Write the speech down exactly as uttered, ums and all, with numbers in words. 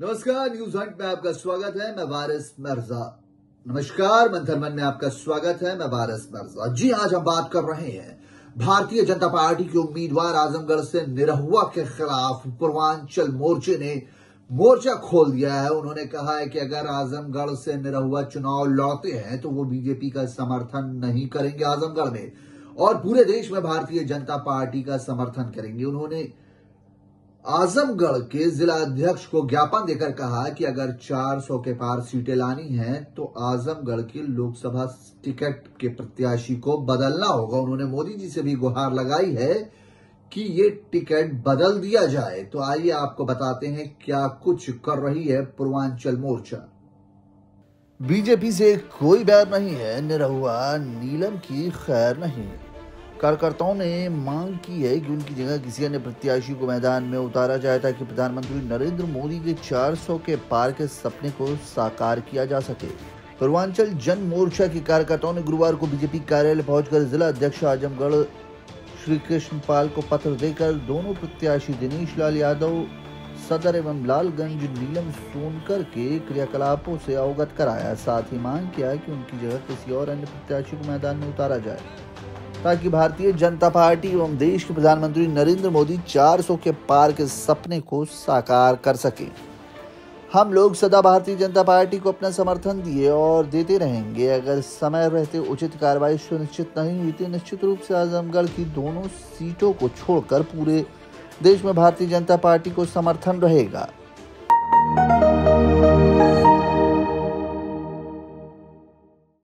नमस्कार, news Hunt में आपका स्वागत है। मैं वारिस मिर्जा। नमस्कार, मंथन मन में आपका स्वागत है। मैं वारिस मिर्जा। जी, आज हम बात कर रहे हैं भारतीय जनता पार्टी के उम्मीदवार आजमगढ़ से निरहुआ के खिलाफ पूर्वांचल मोर्चे ने मोर्चा खोल दिया है। उन्होंने कहा है कि अगर आजमगढ़ से निरहुआ चुनाव लड़ते हैं तो वो बीजेपी का समर्थन नहीं करेंगे आजमगढ़ में, और पूरे देश में भारतीय जनता पार्टी का समर्थन करेंगे। उन्होंने आजमगढ़ के जिला अध्यक्ष को ज्ञापन देकर कहा कि अगर चार सौ के पार सीटें लानी हैं तो आजमगढ़ के लोकसभा टिकट के प्रत्याशी को बदलना होगा। उन्होंने मोदी जी से भी गुहार लगाई है कि ये टिकट बदल दिया जाए। तो आइए आपको बताते हैं क्या कुछ कर रही है पूर्वांचल मोर्चा। बीजेपी से कोई बैर नहीं है, निरहुआ नीलम की खैर नहीं। कार्यकर्ताओं ने मांग की है कि उनकी जगह किसी अन्य प्रत्याशी को मैदान में उतारा जाए ताकि प्रधानमंत्री नरेंद्र मोदी के चार सौ के पार के सपने को साकार किया जा सके। पूर्वांचल जन मोर्चा के कार्यकर्ताओं ने गुरुवार को बीजेपी कार्यालय पहुंचकर जिला अध्यक्ष आजमगढ़ श्री कृष्ण पाल को पत्र देकर दोनों प्रत्याशी दिनेश लाल यादव सदर एवं लालगंज नीलम सोनकर के क्रियाकलापों से अवगत कराया। साथ ही मांग किया कि उनकी जगह किसी और अन्य प्रत्याशी को मैदान में उतारा जाए ताकि भारतीय जनता पार्टी एवं देश के प्रधानमंत्री नरेंद्र मोदी चार सौ के पार के सपने को साकार कर सके। हम लोग सदा भारतीय जनता पार्टी को अपना समर्थन दिए और देते रहेंगे। अगर समय रहते उचित कार्रवाई सुनिश्चित नहीं हुई तो निश्चित रूप से आजमगढ़ की दोनों सीटों को छोड़कर पूरे देश में भारतीय जनता पार्टी को समर्थन रहेगा।